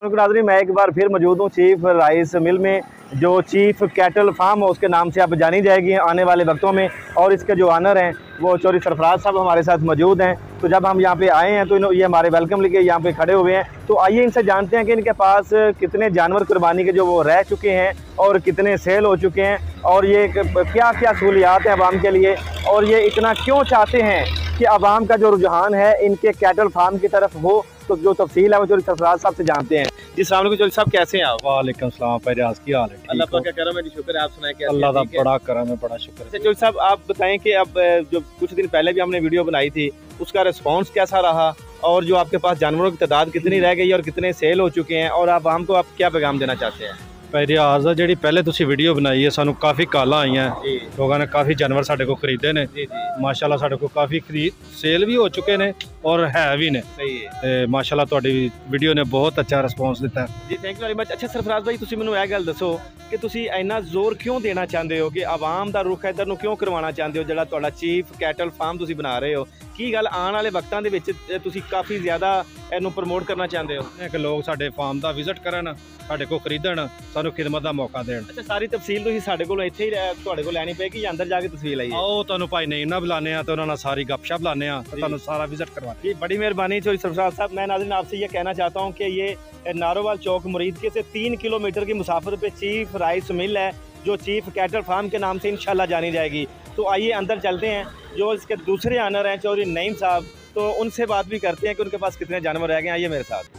नाज़रीन, मैं एक बार फिर मौजूद हूँ चीफ राइस मिल में, जो चीफ कैटल फार्म उसके नाम से अब जानी जाएगी आने वाले वक्तों में। और इसके जो ऑनर हैं वो चौधरी सरफराज साहब हमारे साथ मौजूद हैं। तो जब हम यहाँ पे आए हैं तो ये हमारे वेलकम लेके यहाँ पे खड़े हुए हैं। तो आइए इनसे जानते हैं कि इनके पास कितने जानवर कुर्बानी के जो वो रह चुके हैं और कितने सेल हो चुके हैं, और ये क्या क्या सहूलियात हैं आवाम के लिए, और ये इतना क्यों चाहते हैं कि आवाम का जो रुझान है इनके कैटल फार्म की तरफ हो। तो जो तफसील है वो चौधरी सरफराज साहब से जानते हैं। जी अस्सलाम वालेकुम चौधरी साहब, कैसे हैं आप? वालेकुम सलाम फैयाज, की हाल है? अल्लाह पाक का करम है जी, शुक्र है। आप सुनाएं कैसे? अल्लाह का बड़ा करम है, बड़ा शुक्र है। चौधरी साहब आप बताएं कि अब जो कुछ दिन पहले भी हमने वीडियो बनाई थी उसका रिस्पांस कैसा रहा, और जो आपके पास जानवरों की तादाद कितनी रह गई और कितने सेल हो चुके हैं, और आवाम को आप क्या पैगाम देना चाहते हैं? फैयाज जी पहले तुसी वीडियो बनाई है, सानू काफ़ी काला आई हैं, लोगों ने काफ़ी जानवर साढ़े को खरीदे ने। माशाल्लाह साढ़े को काफ़ी खरीद सेल भी हो चुके ने और है भी ने। सही है, माशाल्लाह तुहाडी वीडियो ने बहुत अच्छा रिस्पांस दिता जी, थैंक यू वेरी मच। अच्छा सरफराज भाई, तुसी मैनूं गल दसो कि तुसी इन्ना जोर क्यों देना चाहते हो कि आवाम का रुख इधर नूं क्यों करवाना चाहते हो, जिहड़ा तुहाडा चीफ कैटल फार्म तुसी बना रहे हो? की गल आने वाले वक्तां दे विच तुसी काफ़ी ज़्यादा इहनूं प्रमोट करना चाहते हो कि लोग साडे फार्म दा विजिट करन, साडे को खरीदण, सानू खिदमत दा मौका देण। अच्छा, सारी तफसील तुसी साडे कोल इत्थे ही तुहाडे कोल लैनी पेगी या अंदर जाके तफसील आई है? आओ तुहानू भाई ने इन्ना बुलाने आ ते उन्हां नाल सारी गपशप लाने आ ते तुहानू सारा विजिट करवाने। जी, बड़ी मेहरबानी चौधरी सरफराज साहब। मैं नाज़रीन आपसे ये कहना चाहता हूँ कि ये नारोवाल चौक मुरीदके से 3 किलोमीटर की मुसाफत पे चीफ राइस मिल है, जो चीफ कैटल फार्म के नाम से इंशाल्लाह जानी जाएगी। तो आइए अंदर चलते हैं। जो इसके दूसरे ऑनर हैं चौधरी नईम साहब, तो उनसे बात भी करते हैं कि उनके पास कितने जानवर रह गए। आइए मेरे साथ।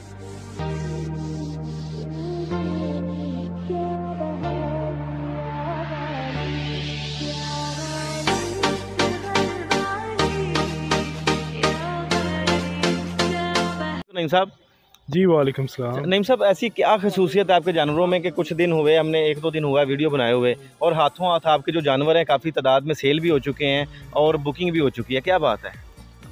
नईम साहब जी वालेकुम सलाम। नईम साहब, ऐसी क्या खसूसियत है आपके जानवरों में कि कुछ दिन हुए, हमने 1-2 दिन हुआ वीडियो बनाए हुए, और हाथों हाथ आपके जो जानवर हैं काफ़ी तादाद में सेल भी हो चुके हैं और बुकिंग भी हो चुकी है, क्या बात है?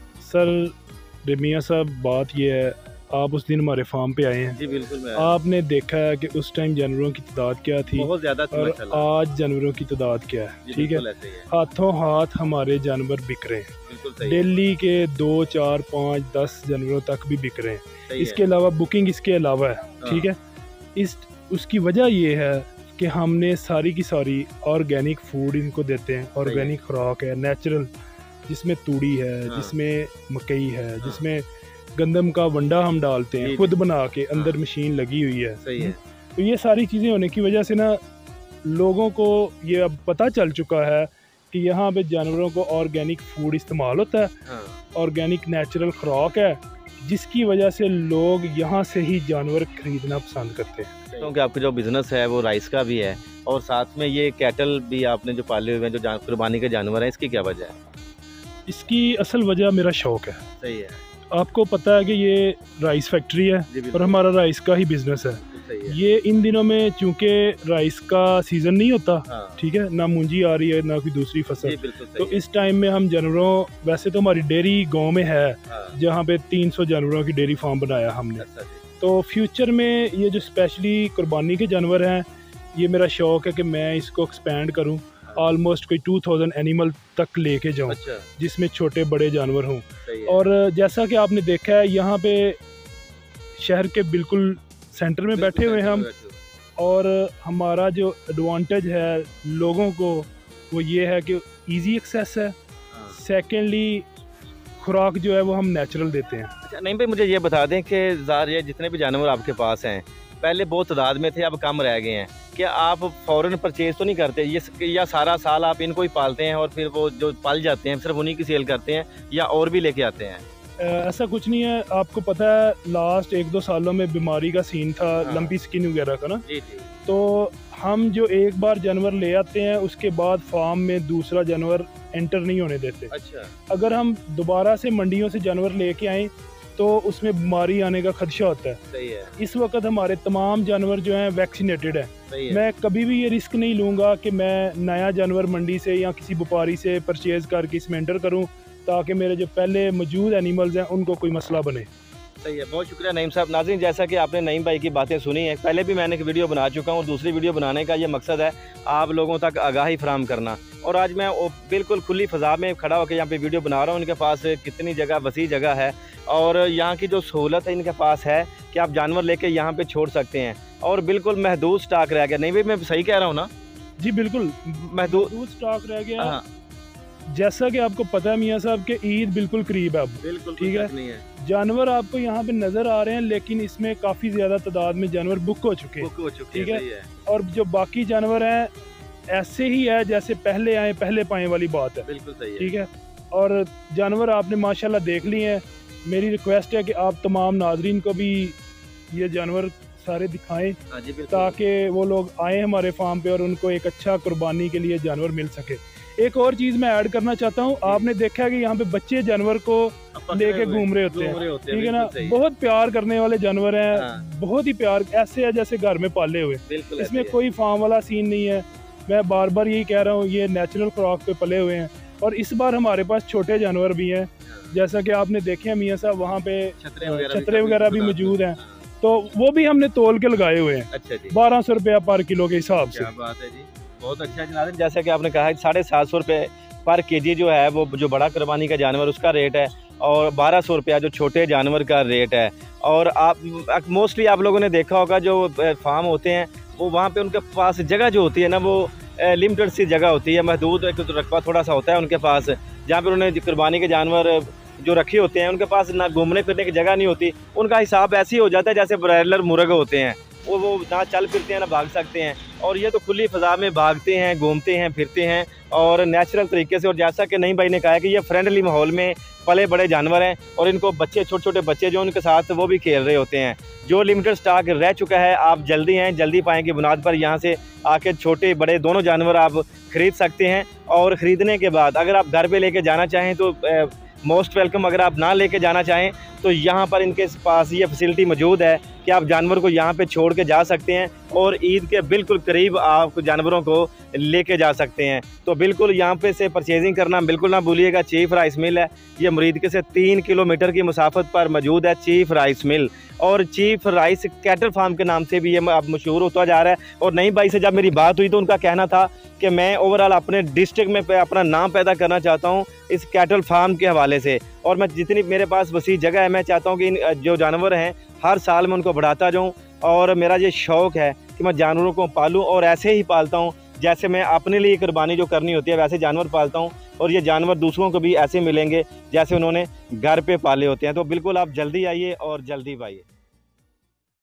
सर मियाँ साहब, बात ये है, आप उस दिन हमारे फार्म पे आए हैं। जी बिल्कुल। आपने देखा है कि उस टाइम जानवरों की तादाद क्या थी, बहुत ज़्यादा थी, और आज जानवरों की तादाद क्या है। ठीक है, हाथों हाथ हमारे जानवर बिक रहे हैं। दिल्ली के 2, 4, 5, 10 जानवरों तक भी बिक रहे हैं। इसके अलावा बुकिंग इसके अलावा है। ठीक है, उसकी वजह ये है कि हमने सारी की सारी ऑर्गेनिक फूड इनको देते हैं। ऑर्गेनिक खुराक है, नेचुरल, जिसमें तूड़ी है, जिसमें मकई है, जिसमें गंदम का वंडा हम डालते हैं खुद बना के, अंदर मशीन लगी हुई है। सही है। तो ये सारी चीज़ें होने की वजह से ना लोगों को ये अब पता चल चुका है कि यहाँ पे जानवरों को ऑर्गेनिक फूड इस्तेमाल होता है, ऑर्गेनिक नेचुरल खुराक है, जिसकी वजह से लोग यहाँ से ही जानवर खरीदना पसंद करते हैं। क्योंकि आपका जो बिज़नेस है वो राइस का भी है, और साथ में ये कैटल भी आपने जो पाले हुए हैं, जो कुर्बानी के जानवर हैं, इसकी क्या वजह है? इसकी असल वजह मेरा शौक़ है। सही है। आपको पता है कि ये राइस फैक्ट्री है और हमारा राइस का ही बिजनेस है। ये इन दिनों में चूंकि राइस का सीज़न नहीं होता, ठीक है, ना मूंजी आ रही है ना कोई दूसरी फसल, तो इस टाइम में हम जानवरों, वैसे तो हमारी डेयरी गांव में है जहाँ पे 300 जानवरों की डेयरी फार्म बनाया हमने। तो फ्यूचर में ये जो स्पेशली कुर्बानी के जानवर हैं, ये मेरा शौक़ है कि मैं इसको एक्सपेंड करूँ, ऑलमोस्ट कोई 2000 एनिमल तक लेके जाऊँ, जिसमें छोटे बड़े जानवर हों। और जैसा कि आपने देखा है, यहाँ पे शहर के बिल्कुल सेंटर में बैठे हुए हम, और हमारा जो एडवांटेज है लोगों को वो ये है कि इजी एक्सेस है। सेकेंडली खुराक जो है वो हम नेचुरल देते हैं। अच्छा नहीं भाई, मुझे ये बता दें कि ये जितने भी जानवर आपके पास हैं पहले बहुत तादाद में थे, अब कम रह गए हैं, क्या आप फ़ौरन परचेज़ तो नहीं करते ये, या सारा साल आप इनको ही पालते हैं और फिर वो जो पाल जाते हैं सिर्फ उन्हीं की सेल करते हैं, या और भी लेके आते हैं? ऐसा कुछ नहीं है। आपको पता है लास्ट 1-2 सालों में बीमारी का सीन था, लंपी स्किन वगैरह का ना। तो हम जो एक बार जानवर ले आते हैं उसके बाद फार्म में दूसरा जानवर एंटर नहीं होने देते। अच्छा। अगर हम दोबारा से मंडियों से जानवर लेके आएँ तो उसमें बीमारी आने का खदशा होता है। सही है। इस वक्त हमारे तमाम जानवर जो हैं वैक्सीनेटेड हैं। मैं कभी भी ये रिस्क नहीं लूँगा कि मैं नया जानवर मंडी से या किसी व्यापारी से परचेज़ करके इसमें एंटर करूँ, ताकि मेरे जो पहले मौजूद एनिमल्स हैं उनको कोई मसला बने। सही है, बहुत शुक्रिया नईम साहब। नाज़रीन, जैसा कि आपने नईम भाई की बातें सुनी हैं, पहले भी मैंने एक वीडियो बना चुका हूँ। दूसरी वीडियो बनाने का ये मकसद है आप लोगों तक आगाही फराहम करना। और आज मैं बिल्कुल खुली फ़ज़ा में खड़ा होकर यहाँ पे वीडियो बना रहा हूँ। इनके पास कितनी जगह, वसी जगह है, और यहाँ की जो सहूलत है इनके पास है कि आप जानवर लेके यहाँ पे छोड़ सकते हैं, और बिल्कुल महदूद स्टॉक रह गया। नहीं भाई, मैं सही कह रहा हूँ ना? जी बिल्कुल, महदूद स्टॉक रह गया। हाँ। जैसा कि आपको पता है मियाँ साहब के ईद बिल्कुल करीब है अब, बिल्कुल ठीक है। जानवर आपको यहाँ पे नजर आ रहे हैं, लेकिन इसमें काफी ज्यादा तादाद में जानवर बुक हो चुके हैं, ठीक है। और जो बाकी जानवर हैं ऐसे ही है जैसे पहले आए पहले पाए वाली बात है, बिल्कुल सही है, ठीक है। और जानवर आपने माशाल्लाह देख लिए हैं। मेरी रिक्वेस्ट है कि आप तमाम नाजरीन को भी ये जानवर सारे दिखाएं, ताकि वो लोग आए हमारे फार्म पे और उनको एक अच्छा कुर्बानी के लिए जानवर मिल सके। एक और चीज मैं ऐड करना चाहता हूँ, आपने देखा है कि यहाँ पे बच्चे जानवर को लेके घूम रहे होते हैं, ठीक है ना। बहुत प्यार करने वाले जानवर हैं, बहुत ही प्यार, ऐसे है जैसे घर में पाले हुए। इसमें कोई फार्म वाला सीन नहीं है। मैं बार बार यही कह रहा हूँ, ये नेचुरल खुराक पे पले हुए हैं। और इस बार हमारे पास छोटे जानवर भी हैं, जैसा कि आपने देखे हैं मियाँ साहब, वहाँ पे छतरे वगैरह भी मौजूद हैं, तो वो भी हमने तोल के लगाए हुए हैं। अच्छा जी, 1200 रुपया पर किलो के हिसाब से। बात है जी, बहुत अच्छा जनाब। जैसा कि आपने कहा है 750 रुपये पर केजी जो है वो जो बड़ा कुर्बानी का जानवर उसका रेट है, और 1200 रुपया जो छोटे जानवर का रेट है। और आप मोस्टली आप लोगों ने देखा होगा जो फार्म होते हैं वो वहाँ पे उनके पास जगह जो होती है ना, वो लिमिटेड सी जगह होती है, महदूद एक रकबा थोड़ा सा होता है उनके पास, जहाँ पर उन्हें कुर्बानी के जानवर जो रखे होते हैं उनके पास ना घूमने फिरने की जगह नहीं होती। उनका हिसाब ऐसे ही हो जाता है जैसे ब्रॉयलर मुर्गे होते हैं, वो ना चल फिरते हैं ना भाग सकते हैं। और ये तो खुली फ़ज़ा में भागते हैं, घूमते हैं, फिरते हैं और नेचुरल तरीके से। और जैसा कि नईम भाई ने कहा है कि ये फ्रेंडली माहौल में पले बड़े जानवर हैं, और इनको बच्चे, छोटे छोटे बच्चे जो उनके साथ वो भी खेल रहे होते हैं। जो लिमिटेड स्टॉक रह चुका है, आप जल्दी पाएँ की बुनियाद पर यहाँ से आके छोटे बड़े दोनों जानवर आप ख़रीद सकते हैं। और ख़रीदने के बाद अगर आप घर पे लेके जाना चाहें तो मोस्ट वेलकम। अगर आप ना लेके जाना चाहें तो यहाँ पर इनके पास ये फैसिलिटी मौजूद है कि आप जानवर को यहाँ पे छोड़ के जा सकते हैं, और ईद के बिल्कुल करीब आप जानवरों को लेके जा सकते हैं। तो बिल्कुल यहाँ पे से परचेजिंग करना बिल्कुल ना भूलिएगा। चीफ राइस मिल है, ये मुरीदके से 3 किलोमीटर की मुसाफत पर मौजूद है चीफ राइस मिल, और चीफ राइस कैटल फार्म के नाम से भी ये अब मशहूर होता जा रहा है। और नईम भाई से जब मेरी बात हुई तो उनका कहना था कि मैं ओवरऑल अपने डिस्ट्रिक्ट में अपना नाम पैदा करना चाहता हूँ इस कैटल फार्म के हवाले से, और मैं जितनी मेरे पास वसी जगह है मैं चाहता हूँ कि इन जो जानवर हैं हर साल मैं उनको बढ़ाता जाऊँ। और मेरा ये शौक़ है कि मैं जानवरों को पालूँ, और ऐसे ही पालता हूँ जैसे मैं अपने लिए कुर्बानी जो करनी होती है वैसे जानवर पालता हूँ, और ये जानवर दूसरों को भी ऐसे मिलेंगे जैसे उन्होंने घर पे पाले होते हैं। तो बिल्कुल आप जल्दी आइए और जल्दी पाइए।